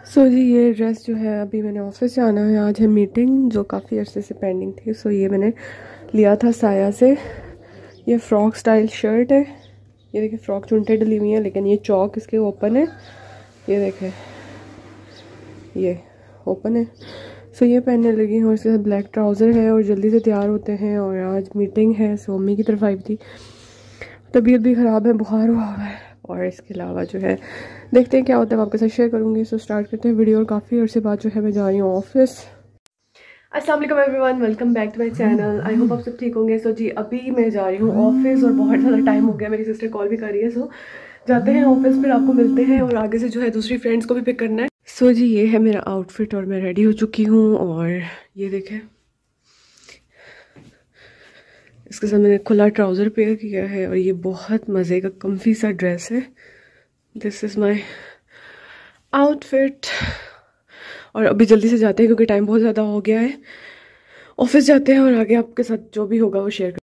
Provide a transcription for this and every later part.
जी ये ड्रेस जो है अभी मैंने ऑफिस जाना है। आज है मीटिंग जो काफ़ी अरसे से पेंडिंग थी। ये मैंने लिया था साया से। ये फ्रॉक स्टाइल शर्ट है। ये देखिए फ्रॉक चुनटे डली हुई है लेकिन ये चौक इसके ओपन है। ये देखें ये ओपन है। ये पहनने लगी हूँ। इसके साथ ब्लैक ट्राउज़र है और जल्दी से तैयार होते हैं। और आज मीटिंग है। मम्मी की तरफ आई थी। तबीयत भी ख़राब है, बुखार हुआ हुआ है। और इसके अलावा जो है देखते हैं क्या होता है, आपके साथ शेयर करूँगी। स्टार्ट करते हैं वीडियो। और काफ़ी अर्से बाद जो है मैं जा रही हूँ ऑफिस। अस्सलाम वालेकुम everyone, welcome back to my channel. I hope आप सब ठीक होंगे। जी अभी मैं जा रही हूँ ऑफिस और बहुत ज़्यादा टाइम हो गया। मेरी सिस्टर कॉल भी कर रही है। जाते हैं ऑफिस, फिर आपको मिलते हैं और आगे से जो है दूसरी फ्रेंड्स को भी पिक करना है। जी ये है मेरा आउटफिट और मैं रेडी हो चुकी हूँ। और ये देखें इसके साथ मैंने खुला ट्राउज़र पेयर किया है और ये बहुत मज़े का कम्फी सा ड्रेस है। This is my outfit. और अभी जल्दी से जाते हैं क्योंकि टाइम बहुत ज़्यादा हो गया है। ऑफिस जाते हैं और आगे आपके साथ जो भी होगा वो शेयर कर।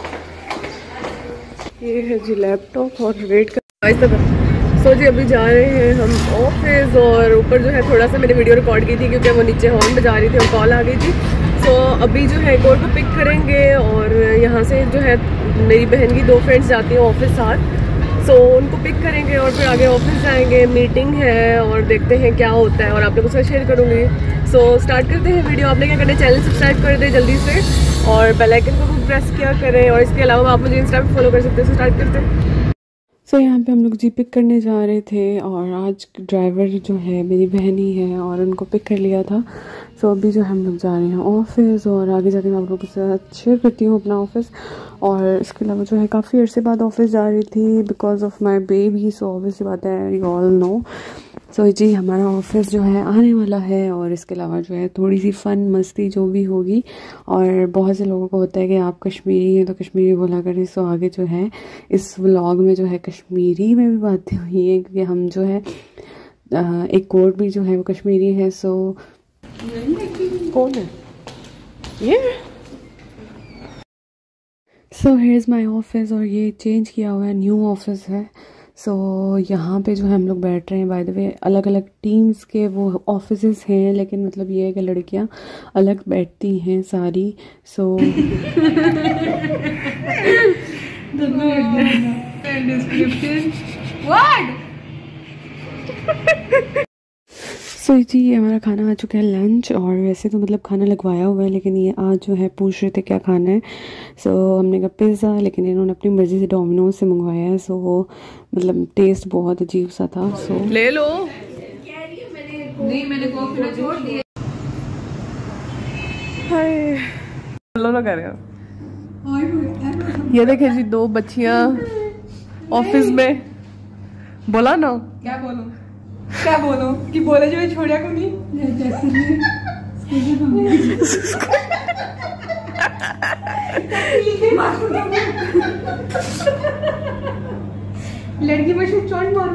ये है जी लैपटॉप और वेट कर। जी अभी जा रहे हैं हम ऑफिस। और ऊपर जो है थोड़ा सा मैंने वीडियो रिकॉर्ड की थी क्योंकि वो नीचे हॉर्न बजा रही थी और कॉल आ गई थी। अभी जो है एक और को पिक करेंगे और यहाँ से जो है मेरी बहन की 2 फ्रेंड्स जाती हैं ऑफिस साथ। उनको पिक करेंगे और फिर आगे ऑफिस जाएंगे। मीटिंग है और देखते हैं क्या होता है और आप लोगों के साथ शेयर करूँगी। स्टार्ट करते हैं वीडियो। आपने क्या करना है, चैनल सब्सक्राइब कर दें जल्दी से और बेल आइकन को भी प्रेस किया करें। और इसके अलावा आप मुझे इंस्टा पे फॉलो कर सकते हैं। स्टार्ट करते हैं। यहाँ पे हम लोग जी पिक करने जा रहे थे और आज ड्राइवर जो है मेरी बहन ही है और उनको पिक कर लिया था। अभी जो हम लोग जा रहे हैं ऑफिस और आगे जाके मैं आप लोगों के साथ शेयर करती हूँ अपना ऑफिस। और इसके अलावा जो है काफ़ी अर्से बाद ऑफिस जा रही थी because of my baby. Obviously बात है, यू ऑल नो। जी हमारा ऑफिस जो है आने वाला है और इसके अलावा जो है थोड़ी सी फ़न मस्ती जो भी होगी। और बहुत से लोगों को होता है कि आप कश्मीरी हैं तो कश्मीरी बोला करें। आगे जो है इस व्लॉग में जो है कश्मीरी में भी बातें हुई हैं क्योंकि हम जो है एक कोड भी जो है वो कश्मीरी है। कौन है ये? हेयर इज़ माई ऑफिस और ये चेंज किया हुआ है, न्यू ऑफिस है। यहाँ पे जो है हम लोग बैठ रहे हैं। बाय द वे अलग अलग टीम्स के वो ऑफिसेस हैं लेकिन मतलब ये है कि लड़कियां अलग बैठती हैं सारी। जी ये हमारा खाना आ चुका है लंच। और वैसे तो मतलब खाना लगवाया हुआ है लेकिन ये आज जो है पूछ रहे थे क्या खाना है। हमने कहा पिज़्ज़ा, लेकिन इन्होंने अपनी मर्ज़ी से डोमिनोज से मंगवाया है। वो मतलब टेस्ट बहुत अजीब सा था। ले लो। नहीं मैंने कॉफी छोड़ दी। हाय लो ना कर रहे हो। ये देखे जी 2 बच्चियां ऑफिस में। बोला ना क्या बोलो कि बोले जो छोड़िया को नहीं। लड़की में चोट मार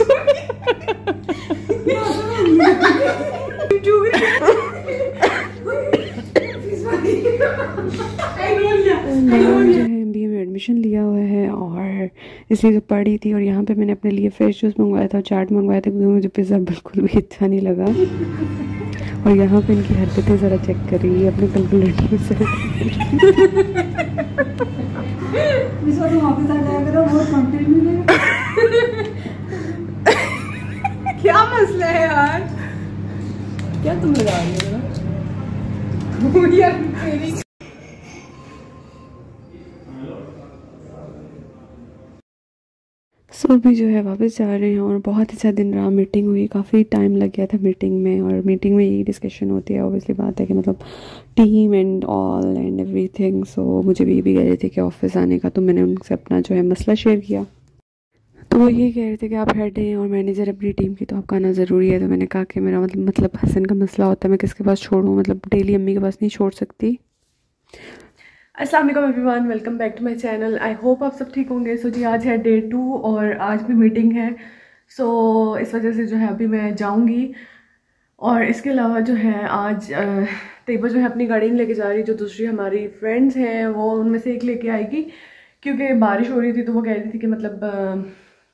MBA में एडमिशन लिया हुआ है और इसलिए जो पढ़ी थी। और यहाँ पे मैंने अपने लिए फ्रेश जूस मंगवाया था और चाट मंगवाया था क्योंकि मुझे पिज़्ज़ा बिल्कुल भी अच्छा नहीं लगा। और यहाँ पे इनकी हरकतें ज़रा चेक करिए अपने कैलकुलेटर से। क्या मसला है यार, क्या तुम लगा रही हो? अभी जो है वापस जा रहे हैं और बहुत अच्छा दिन रहा। मीटिंग हुई, काफ़ी टाइम लग गया था मीटिंग में। और मीटिंग में यही डिस्कशन होती है ऑब्वियसली बात है कि मतलब team and all and everything. मुझे भी कह रहे थे कि ऑफिस आने का, तो मैंने उनसे अपना जो है मसला शेयर किया। तो वो ये कह रहे थे कि आप हेड हैं और मैनेजर अपनी टीम की, तो आपका आना ज़रूरी है। तो मैंने कहा कि मेरा मतलब हसन का मसला होता है, मैं किसके पास छोड़ूँ, मतलब डेली अम्मी के पास नहीं छोड़ सकती। अस्सलाम वालेकुम everyone, welcome back to my channel. I hope आप सब ठीक होंगे। जी आज है डे 2 और आज भी मीटिंग है। इस वजह से जो है अभी मैं जाऊंगी। और इसके अलावा जो है आज तैयबा जो है अपनी गाड़ी में लेके जा रही, जो दूसरी हमारी फ्रेंड्स हैं वो उनमें से एक लेके आएगी क्योंकि बारिश हो रही थी। तो वो कह रही थी कि मतलब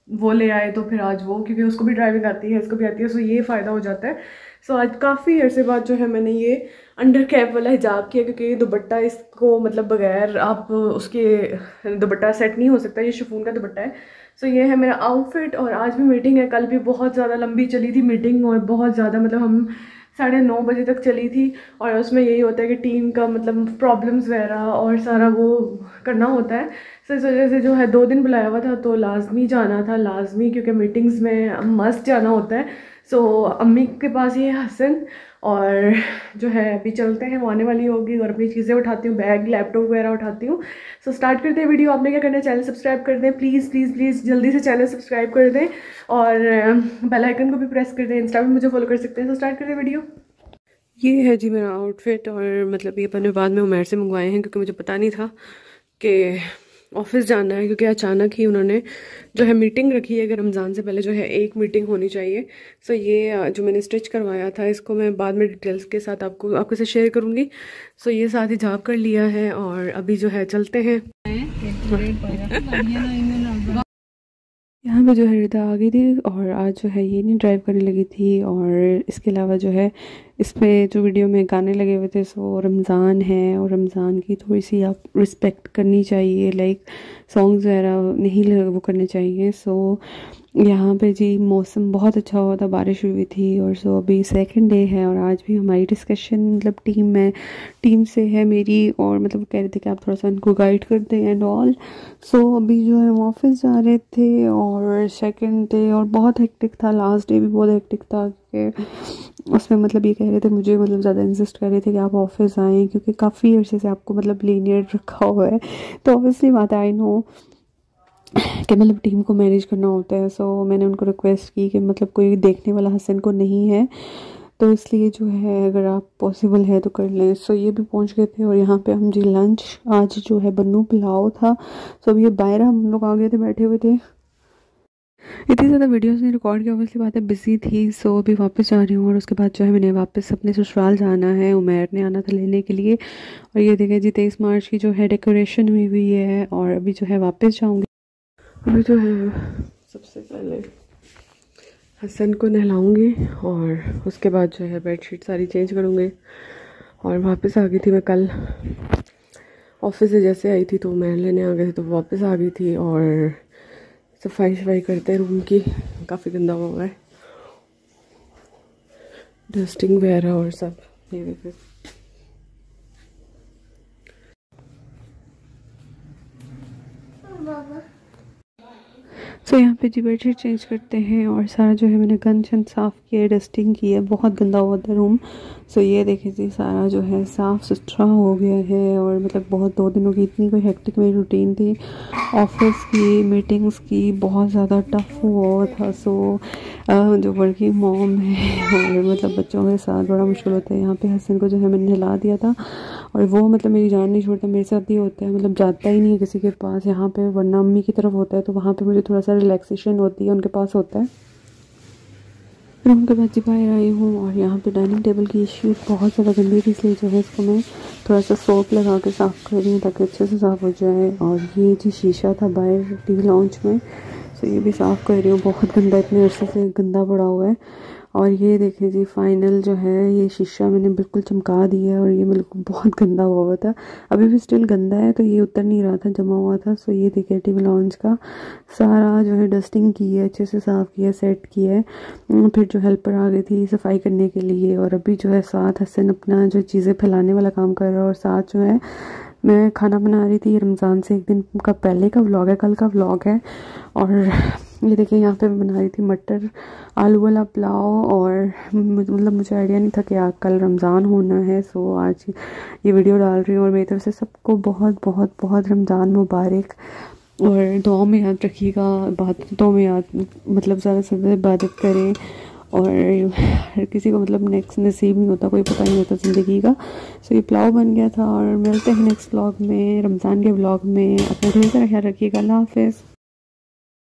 वो ले आए तो फिर आज वो, क्योंकि उसको भी ड्राइविंग आती है, इसको भी आती है, सो ये फ़ायदा हो जाता है। सो आज काफ़ी अरसे बाद जो है मैंने ये अंडर कैप वाला हिजाब किया, क्योंकि ये दुपट्टा इसको मतलब बगैर आप उसके दुपट्टा सेट नहीं हो सकता, ये शिफॉन का दुपट्टा है। सो ये है मेरा आउटफिट। और आज भी मीटिंग है, कल भी बहुत ज़्यादा लंबी चली थी मीटिंग, और बहुत ज़्यादा मतलब हम 9:30 बजे तक चली थी। और उसमें यही होता है कि टीम का मतलब प्रॉब्लम्स वगैरह और सारा वो करना होता है। सो इस वजह से जो है 2 दिन बुलाया हुआ था, तो लाजमी जाना था, लाजमी, क्योंकि मीटिंग्स में मस्ट जाना होता है। सो अम्मी के पास ये है हसन, और जो है अभी चलते हैं, वो आने वाली होगी, और अपनी चीज़ें उठाती हूँ, बैग लैपटॉप वगैरह उठाती हूँ। सो स्टार्ट करते हैं वीडियो। आपने क्या करना है, चैनल सब्सक्राइब कर दें प्लीज़ प्लीज़ प्लीज़, जल्दी से चैनल सब्सक्राइब कर दें, और बेल आइकन को भी प्रेस कर दें। इंस्टा पे मुझे फॉलो कर सकते हैं। सो स्टार्ट करते हैं वीडियो। ये है जी मेरा आउटफिट, और मतलब ये मैंने बाद में उमर से मंगवाए हैं, क्योंकि मुझे पता नहीं था कि ऑफिस जाना है, क्योंकि अचानक ही उन्होंने जो है मीटिंग रखी है कि रमज़ान से पहले जो है एक मीटिंग होनी चाहिए। सो ये जो मैंने स्टिच करवाया था, इसको मैं बाद में डिटेल्स के साथ आपके साथ शेयर करूँगी। सो ये साथ हिजाब कर लिया है, और अभी जो है चलते हैं। यहाँ पे जो है रिदा आ गई थी, और आज जो है ये नहीं ड्राइव करने लगी थी। और इसके अलावा जो है इसमें जो वीडियो में गाने लगे हुए थे, सो रमज़ान है, और रमज़ान की थोड़ी सी आप रिस्पेक्ट करनी चाहिए, लाइक सॉन्ग्स वगैरह नहीं वो करने चाहिए। सो यहाँ पे जी मौसम बहुत अच्छा हुआ था, बारिश हुई थी, और सो अभी सेकंड डे है, और आज भी हमारी डिस्कशन मतलब टीम से है मेरी, और मतलब कह रहे थे कि आप थोड़ा सा इनको गाइड कर दें एंड ऑल। सो अभी जो है हम ऑफिस जा रहे थे, और सेकंड डे और बहुत हेक्टिक था, लास्ट डे भी बहुत हेक्टिक था, कि उसमें मतलब ये कह रहे थे मुझे, मतलब ज़्यादा इंसिस्ट कर रहे थे कि आप ऑफिस आएँ, क्योंकि काफ़ी अर्से से आपको मतलब लीनियर रखा हुआ है। तो ऑब्वियसली बात है, आई नो कि मतलब टीम को मैनेज करना होता है। सो मैंने उनको रिक्वेस्ट की कि मतलब कोई देखने वाला हसन को नहीं है, तो इसलिए जो है अगर आप पॉसिबल है तो कर लें। सो ये भी पहुंच गए थे, और यहाँ पे हम जी लंच आज जो है बन्नू पुलाव था। सो अभी ये बाहर हम लोग आ गए थे, बैठे हुए थे, इतनी ज़्यादा वीडियोस नहीं रिकॉर्ड किया, ऑब्वियसली बात है बिजी थी। सो अभी वापस जा रही हूँ, और उसके बाद जो है मैंने वापस अपने ससुराल जाना है, उमैर ने आना था लेने के लिए। और ये देखें जी 23 मार्च की जो है डेकोरेशन हुई है, और अभी जो है वापस जाऊँगी। अभी जो है सबसे पहले हसन को नहलाऊंगी, और उसके बाद जो है बेडशीट सारी चेंज करूँगी। और वापस आ गई थी मैं कल ऑफिस से, जैसे आई थी तो मैं लेने आ गई थी, तो वापस आ गई थी। और सफाई करते हैं रूम की, काफ़ी गंदा हुआ है, डस्टिंग वगैरह और सब। ये देखिए सो यहाँ पे जी बेडशीट चेंज करते हैं, और सारा जो है मैंने गन शन साफ़ किया है, डस्टिंग की है, बहुत गंदा हुआ था रूम। सो ये देखिए जी सारा जो है साफ़ सुथरा हो गया है, और मतलब बहुत 2 दिनों की इतनी कोई हेक्टिक मेरी रूटीन थी ऑफिस की, मीटिंग्स की, बहुत ज़्यादा टफ हुआ था। सो जो वर्किंग मॉम है, और मतलब बच्चों के साथ बड़ा मुश्किल होता है। यहाँ पे हसन को जो है मैंने हिला दिया था, और वो मतलब मेरी जान नहीं छोड़ता, मेरे साथ ही होता है, मतलब जाता ही नहीं है किसी के पास यहाँ पे, वरना अम्मी की तरफ होता है, तो वहाँ पे मुझे थोड़ा सा रिलैक्सेशन होती है, उनके पास होता है। फिर उनके बाद जी बाहर आई हूँ, और यहाँ पे डाइनिंग टेबल की शीट बहुत ज़्यादा गंदी थी, इसलिए जो है इसको मैं थोड़ा सा सोप लगा के साफ़ कर रही हूँ, ताकि अच्छे से साफ़ हो जाए। और ये जी शीशा था बाहर टीवी लाउंज में, तो ये भी साफ़ कर रही हूँ, बहुत गंदा, इतने अरसे से गंदा पड़ा हुआ है। और ये देखिए जी फाइनल जो है ये शीशा मैंने बिल्कुल चमका दिया है, और ये बिल्कुल बहुत गंदा हुआ था, अभी भी स्टिल गंदा है, तो ये उतर नहीं रहा था, जमा हुआ था। सो ये देखिए टीवी लॉन्च का सारा जो है डस्टिंग की है, अच्छे से साफ़ किया, सेट किया है। फिर जो हेल्पर आ गई थी सफाई करने के लिए, और अभी जो है साथ हसन अपना जो चीज़ें फैलाने वाला काम कर रहा है, और साथ जो है मैं खाना बना रही थी। रमज़ान से एक दिन का पहले का व्लॉग है, कल का व्लॉग है। और ये देखिए यहाँ पे मैं बना रही थी मटर आलू वाला पुलाव, और मतलब मुझे आइडिया नहीं था कि आज कल रमज़ान होना है। सो आज ये वीडियो डाल रही हूँ, और मेरी तरफ से सबको बहुत बहुत बहुत रमज़ान मुबारक, और दुआ में याद रखिएगा, इबादतों में याद, मतलब ज़्यादा से ज़्यादा इबादत करें, और हर किसी को मतलब नेक्स्ट नसीब नहीं होता, कोई पता नहीं होता ज़िंदगी का। सो ये पुलाव बन गया था, और मिलते हैं नेक्स्ट व्लॉग में, रमज़ान के व्लॉग में। अपना ढेर सारा ख्याल रखिएगा, अल्लाह हाफ़िज़।